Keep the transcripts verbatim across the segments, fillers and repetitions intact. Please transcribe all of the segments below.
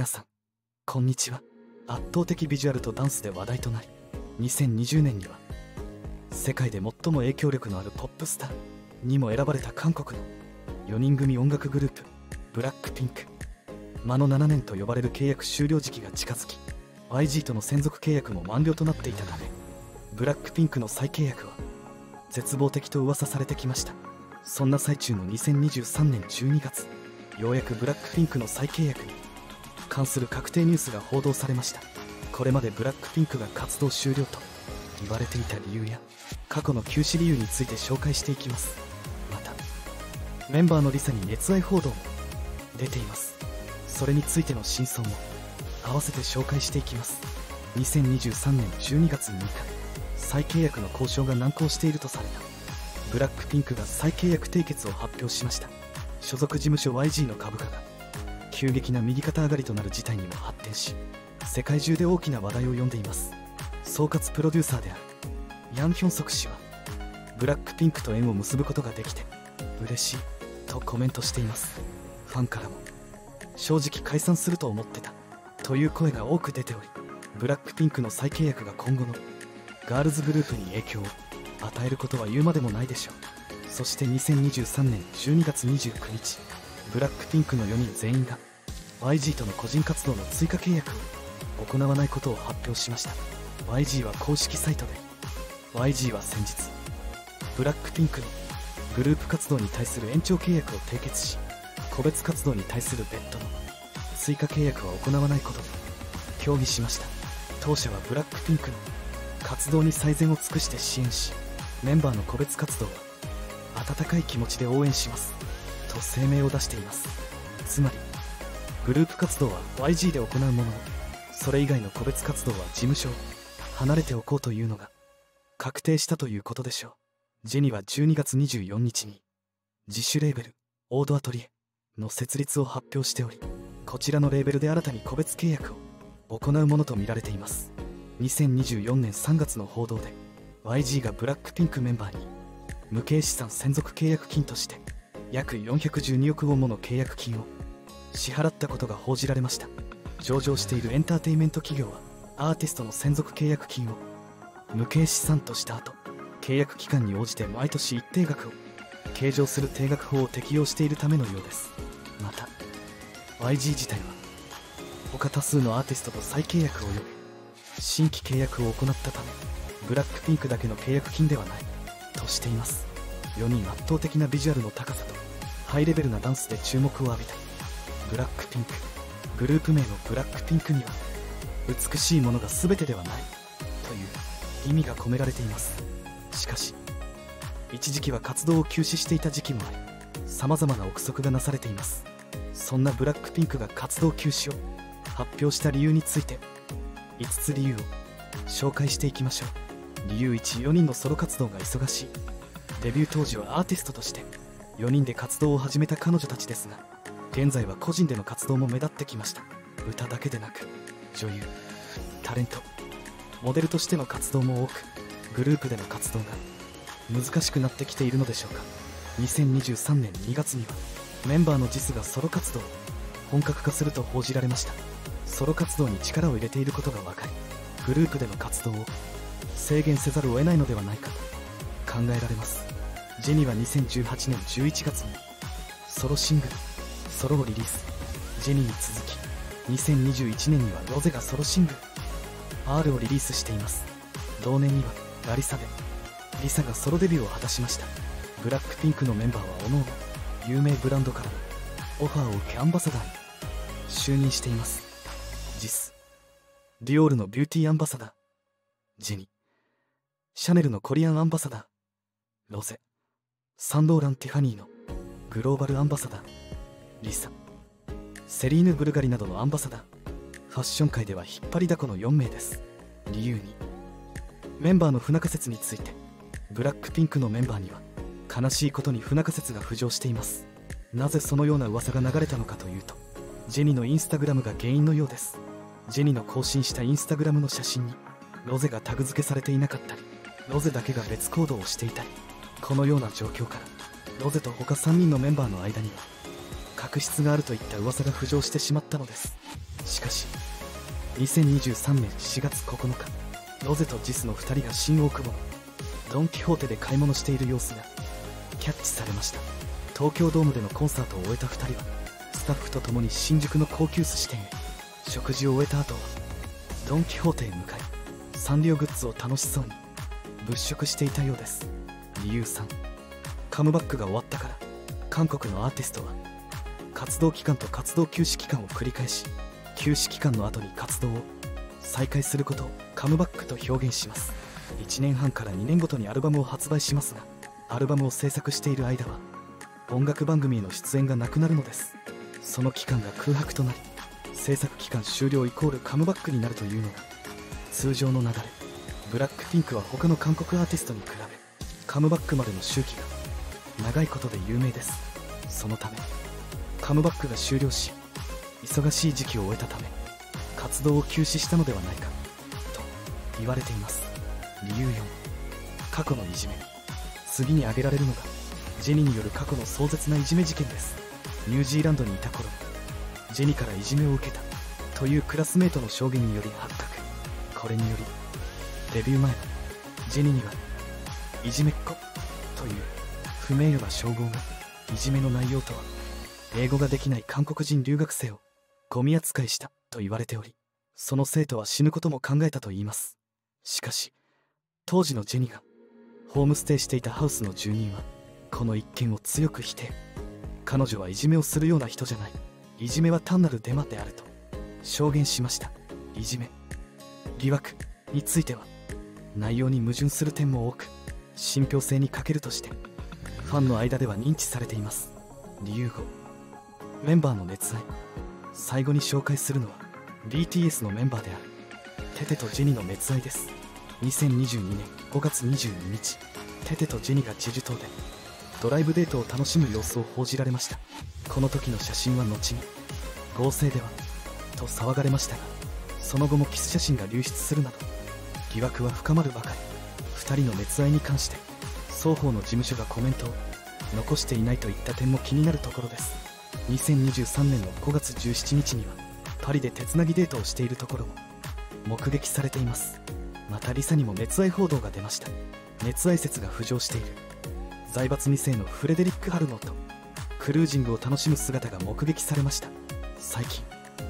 皆さんこんにちは。圧倒的ビジュアルとダンスで話題となり、にせんにじゅうねんには世界で最も影響力のあるポップスターにも選ばれた韓国のよにん組音楽グループブラックピンク。魔のななねんと呼ばれる契約終了時期が近づき、 ワイジー との専属契約も満了となっていたため、ブラックピンクの再契約は絶望的と噂されてきました。そんな最中のにせんにじゅうさんねんじゅうにがつ、ようやくブラックピンクの再契約に関する確定ニュースが報道されました。これまでブラックピンクが活動終了と言われていた理由や過去の休止理由について紹介していきます。またメンバーのリサに熱愛報道も出ています。それについての真相も合わせて紹介していきます。にせんにじゅうさんねんじゅうにがつむいか、再契約の交渉が難航しているとされたブラックピンクが再契約締結を発表しました。所属事務所 ワイジー の株価が急激な右肩上がりとなる事態にも発展し、世界中で大きな話題を呼んでいます。総括プロデューサーであるヤン・ヒョンソク氏は、ブラックピンクと縁を結ぶことができて嬉しいとコメントしています。ファンからも正直解散すると思ってたという声が多く出ており、ブラックピンクの再契約が今後のガールズグループに影響を与えることは言うまでもないでしょう。そしてにせんにじゅうさんねんじゅうにがつにじゅうくにち、ブラックピンクのよにん全員が ワイジー との個人活動の追加契約を行わないことを発表しました。 ワイジー は公式サイトで、 ワイジー は先日ブラックピンクのグループ活動に対する延長契約を締結し、個別活動に対する別途の追加契約は行わないことで協議しました。当社はブラックピンクの活動に最善を尽くして支援し、メンバーの個別活動は温かい気持ちで応援しますと声明を出しています。つまりグループ活動は ワイジー で行うものの、それ以外の個別活動は事務所を離れておこうというのが確定したということでしょう。ジェニはじゅうにがつにじゅうよっかに自主レーベルオードアトリエの設立を発表しており、こちらのレーベルで新たに個別契約を行うものとみられています。にせんにじゅうよねんさんがつの報道で ワイジー がブラックピンクメンバーに無形資産専属契約金として約よんひゃくじゅうにおくウォンもの契約金を支払ったことが報じられました。上場しているエンターテインメント企業はアーティストの専属契約金を無形資産とした後、契約期間に応じて毎年一定額を計上する定額法を適用しているためのようです。また ワイジー 自体は他多数のアーティストと再契約を呼び新規契約を行ったため、ブラックピンクだけの契約金ではないとしています。よにん圧倒的なビジュアルの高さとハイレベルなダンスで注目を浴びたブラックピンク。グループ名のブラックピンクには美しいものが全てではないという意味が込められています。しかし一時期は活動を休止していた時期もあり、様々な憶測がなされています。そんなブラックピンクが活動休止を発表した理由についていつつ理由を紹介していきましょう。理由いち、よにんのソロ活動が忙しい。デビュー当時はアーティストとしてよにんで活動を始めた彼女たちですが、現在は個人での活動も目立ってきました。歌だけでなく女優、タレント、モデルとしての活動も多く、グループでの活動が難しくなってきているのでしょうか。にせんにじゅうさんねんにがつにはメンバーのジスがソロ活動を本格化すると報じられました。ソロ活動に力を入れていることが分かり、グループでの活動を制限せざるを得ないのではないかと考えられます。ジェニはにせんじゅうはちねんじゅういちがつにソロシングルソロをリリース。ジェニに続きにせんにじゅういちねんにはロゼがソロシングル アール をリリースしています。同年にはラリサでリサがソロデビューを果たしました。ブラックピンクのメンバーはおのおの有名ブランドからのオファーを受けアンバサダーに就任しています。ジス、ディオールのビューティーアンバサダージェニ、シャネルのコリアンアンバサダーロゼ、サンローラン・ティファニーのグローバルアンバサダーリサ、セリーヌ・ブルガリなどのアンバサダー。ファッション界では引っ張りだこのよんめいです。理由に、メンバーの不仲説について、ブラックピンクのメンバーには悲しいことに不仲説が浮上しています。なぜそのような噂が流れたのかというと、ジェニのインスタグラムが原因のようです。ジェニの更新したインスタグラムの写真にロゼがタグ付けされていなかったり、ロゼだけが別行動をしていたり、このような状況からロゼと他さんにんのメンバーの間には確執があるといった噂が浮上してしまったのです。 しかしにせんにじゅうさんねんしがつここのか、ロゼとジスのふたりが新大久保のドン・キホーテで買い物している様子がキャッチされました。東京ドームでのコンサートを終えたふたりはスタッフと共に新宿の高級寿司店へ食事を終えた後はドン・キホーテへ向かいサンリオグッズを楽しそうに物色していたようです。理由さん、カムバックが終わったから。韓国のアーティストは活動期間と活動休止期間を繰り返し、休止期間の後に活動を再開することをカムバックと表現します。いちねんはんからにねんごとにアルバムを発売しますが、アルバムを制作している間は音楽番組への出演がなくなるのです。その期間が空白となり、制作期間終了イコールカムバックになるというのが通常の流れ。ブラックピンクは他の韓国アーティストに比べカムバックまでの周期が長いことで有名です。そのためカムバックが終了し忙しい時期を終えたため活動を休止したのではないかと言われています。理由よん、過去のいじめ。次に挙げられるのがジェニによる過去の壮絶ないじめ事件です。ニュージーランドにいた頃、ジェニからいじめを受けたというクラスメートの証言により発覚。これによりデビュー前のジェニにはいじめっ子という不名誉な称号が、いじめの内容とは英語ができない韓国人留学生をゴミ扱いしたと言われており、その生徒は死ぬことも考えたといいます。しかし当時のジェニがホームステイしていたハウスの住人はこの一件を強く否定。彼女はいじめをするような人じゃない、いじめは単なるデマであると証言しました。いじめ疑惑については内容に矛盾する点も多く、信憑性に欠けるとしてファンの間では認知されています。理由ご、メンバーの熱愛。最後に紹介するのは ビーティーエス のメンバーであるテテとジェニの熱愛です。にせんにじゅうにねんごがつにじゅうににち、テテとジェニがチェジュ島でドライブデートを楽しむ様子を報じられました。この時の写真は後に合成ではと騒がれましたが、その後もキス写真が流出するなど疑惑は深まるばかり。ふたりの熱愛に関して双方の事務所がコメントを残していないといった点も気になるところです。にせんにじゅうさんねんのごがつじゅうしちにちにはパリで手つなぎデートをしているところも目撃されています。またリサにも熱愛報道が出ました。熱愛説が浮上している財閥にせいのフレデリック・ハルノーとクルージングを楽しむ姿が目撃されました。最近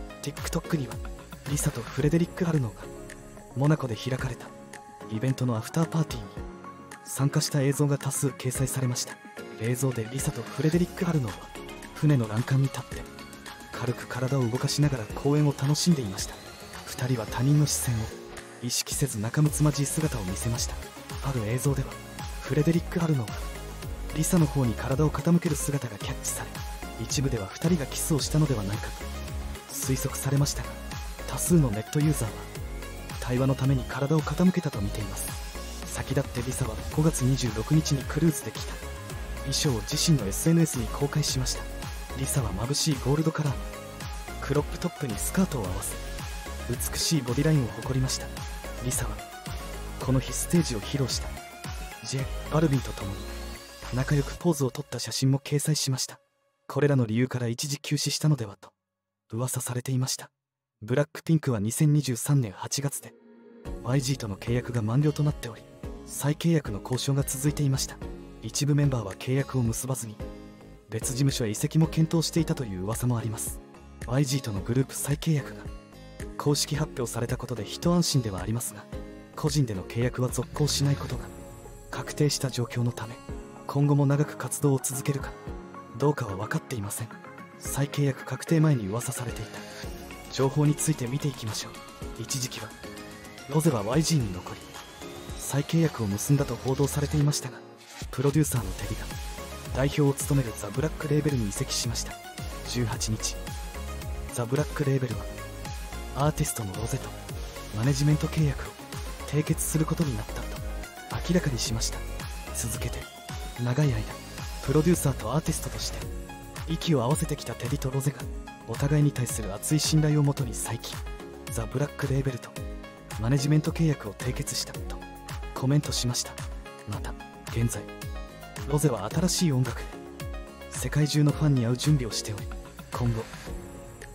TikTok にはリサとフレデリック・ハルノーがモナコで開かれたイベントのアフターパーティーに参加した映像が多数掲載されました。映像でリサとフレデリック・ハルノーは船の欄干に立って軽く体を動かしながら公演を楽しんでいました。ふたりは他人の視線を意識せず仲睦まじい姿を見せました。ある映像ではフレデリック・ハルノーがリサの方に体を傾ける姿がキャッチされ、一部ではふたりがキスをしたのではないかと推測されましたが、多数のネットユーザーは対話のために体を傾けたと見ています。先立ってリサはごがつにじゅうろくにちにクルーズで着た衣装を自身の エスエヌエス に公開しました。リサは眩しいゴールドカラーのクロップトップにスカートを合わせ美しいボディラインを誇りました。リサはこの日ステージを披露した J・バルビンと共に仲良くポーズを撮った写真も掲載しました。これらの理由から一時休止したのではと噂されていました。ブラックピンクはにせんにじゅうさんねんはちがつで ワイジー との契約が満了となっており、再契約の交渉が続いていました。一部メンバーは契約を結ばずに別事務所へ移籍も検討していたという噂もあります。 ワイジー とのグループ再契約が公式発表されたことで一安心ではありますが、個人での契約は続行しないことが確定した状況のため、今後も長く活動を続けるかどうかは分かっていません。再契約確定前に噂されていた情報について見ていきましょう。一時期はロゼは ワイジー に残り再契約を結んだと報道されていましたが、プロデューサーのテリが代表を務めるザ・ブラックレーベルに移籍しました。じゅうはちにち、ザ・ブラックレーベルはアーティストのロゼとマネジメント契約を締結することになったと明らかにしました。続けて長い間プロデューサーとアーティストとして息を合わせてきたテディとロゼがお互いに対する熱い信頼をもとに最近ザ・ブラックレーベルとマネジメント契約を締結したとコメントしました。また現在ロゼは新しい音楽で世界中のファンに会う準備をしており、今後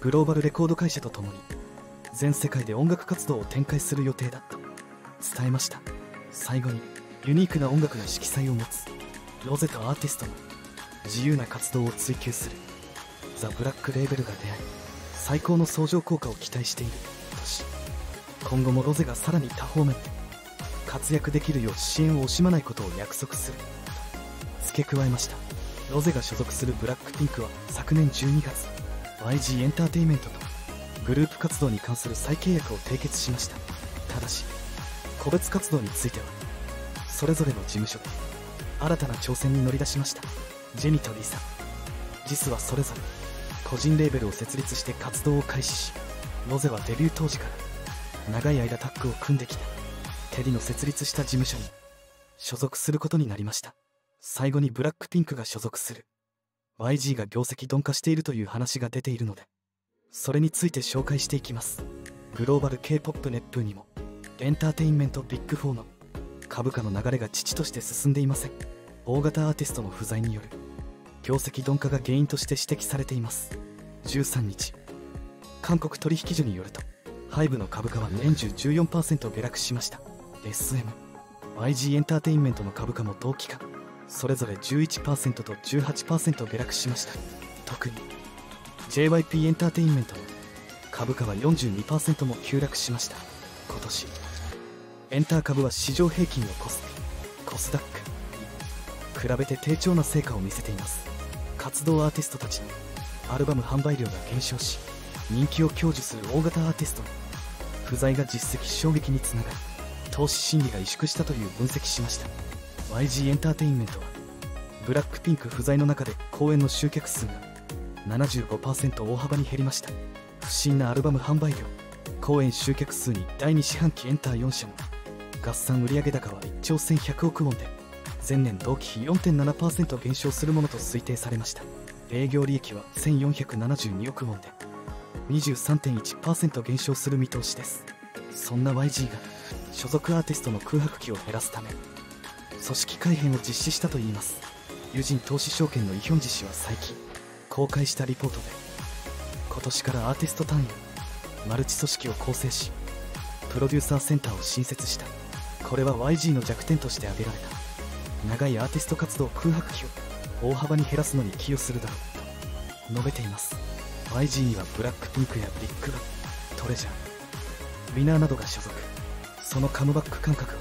グローバルレコード会社とともに全世界で音楽活動を展開する予定だと伝えました。最後に、ユニークな音楽の色彩を持つロゼとアーティストの自由な活動を追求するザ・ブラックレーベルが出会い、最高の相乗効果を期待しているとし、今後もロゼがさらに多方面で活躍できるよう支援を惜しまないことを約束すると付け加えました。ロゼが所属するブラックピンクは昨年じゅうにがつ ワイジー エンターテインメントとグループ活動に関する再契約を締結しました。ただし個別活動についてはそれぞれの事務所で新たな挑戦に乗り出しました。ジェニとリサ、ジスはそれぞれ個人レーベルを設立して活動を開始し、ロゼはデビュー当時から長い間タッグを組んできたテリの設立した事務所に所属することになりました。最後にブラックピンクが所属する ワイジー が業績鈍化しているという話が出ているので、それについて紹介していきます。グローバル K-ポップ 熱風にもエンターテインメントビッグフォーの株価の流れが遅々として進んでいません。大型アーティストの不在による業績鈍化が原因として指摘されています。じゅうさんにち、韓国取引所によるとハイブの株価は年中 じゅうよんパーセント 下落しました。 エスエム、ワイジー エンターテインメントの株価も同期間それぞれ じゅういちパーセント と じゅうはちパーセント 下落しました。特に ジェイワイピー エンターテインメントの株価は よんじゅうにパーセント も急落しました。今年エンター株は市場平均のコスピ、コスダックに比べて低調な成果を見せています。活動アーティストたちのアルバム販売量が減少し、人気を享受する大型アーティストの不在が実績衝撃につながり、投資心理が萎縮したという分析しました。 ワイジー エンターテインメントはブラックピンク不在の中で公演の集客数が ななじゅうごパーセント 大幅に減りました。不振なアルバム販売量、公演集客数にだいに四半期エンターよん社も合算売上高はいっちょうせんひゃくおくウォンで前年同期比 よんてんななパーセント 減少するものと推定されました。営業利益はせんよんひゃくななじゅうにおくウォンで にじゅうさんてんいちパーセント 減少する見通しです。そんな ワイジー が所属アーティストの空白期を減らすため組織改編を実施したといいます。ユジン投資証券のイヒョンジ氏は最近公開したリポートで、今年からアーティスト単位マルチ組織を構成しプロデューサーセンターを新設した。これは ワイジー の弱点として挙げられた長いアーティスト活動空白期を大幅に減らすのに寄与するだろうと述べています。 ワイジー にはブラックピンクやビッグバン、トレジャー、ウィナーなどが所属。そのカムバック感覚は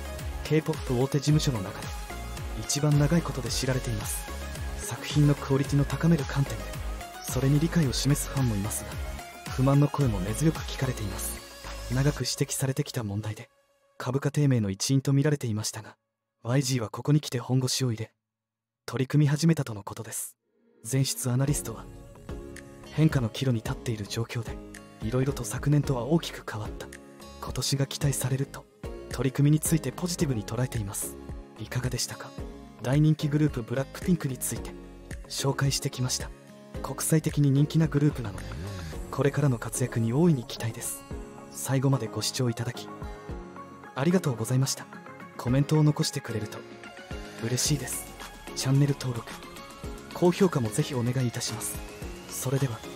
K-ポップ 大手事務所の中で一番長いことで知られています。作品のクオリティの高める観点でそれに理解を示すファンもいますが、不満の声も根強く聞かれています。長く指摘されてきた問題で株価低迷の一因と見られていましたが、 ワイジー はここに来て本腰を入れ取り組み始めたとのことです。前室アナリストは変化の岐路に立っている状況でいろいろと昨年とは大きく変わった、今年が期待されると取り組みについてポジティブに捉えています。いかがでしたか。大人気グループブラックピンクについて紹介してきました。国際的に人気なグループなのでこれからの活躍に大いに期待です。最後までご視聴いただきありがとうございました。コメントを残してくれると嬉しいです。チャンネル登録、高評価もぜひお願いいたします。それでは。